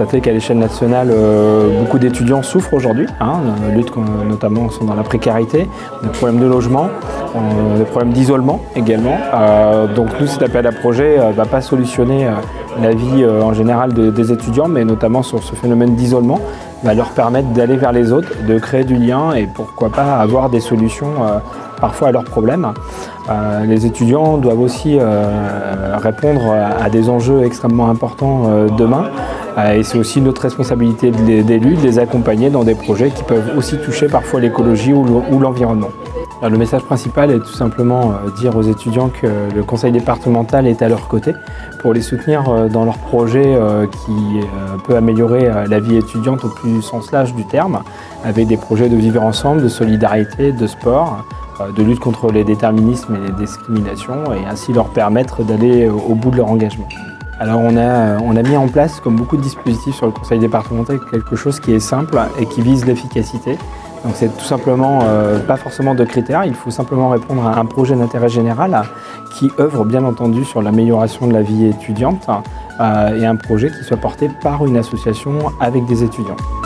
constater qu'à l'échelle nationale, beaucoup d'étudiants souffrent aujourd'hui, lutte notamment sont dans la précarité, des problèmes de logement, des problèmes d'isolement également. Donc nous, cet appel à projet ne va pas solutionner la vie en général des étudiants, mais notamment sur ce phénomène d'isolement, va leur permettre d'aller vers les autres, de créer du lien et pourquoi pas avoir des solutions parfois à leurs problèmes. Les étudiants doivent aussi répondre à des enjeux extrêmement importants demain. Et c'est aussi notre responsabilité d'élus de les accompagner dans des projets qui peuvent aussi toucher parfois l'écologie ou l'environnement. Le message principal est tout simplement dire aux étudiants que le conseil départemental est à leur côté pour les soutenir dans leurs projets qui peut améliorer la vie étudiante au plus sens large du terme, avec des projets de vivre ensemble, de solidarité, de sport, de lutte contre les déterminismes et les discriminations et ainsi leur permettre d'aller au bout de leur engagement. Alors on a mis en place, comme beaucoup de dispositifs sur le conseil départemental, quelque chose qui est simple et qui vise l'efficacité. Donc c'est tout simplement pas forcément de critères, il faut simplement répondre à un projet d'intérêt général qui œuvre bien entendu sur l'amélioration de la vie étudiante et un projet qui soit porté par une association avec des étudiants.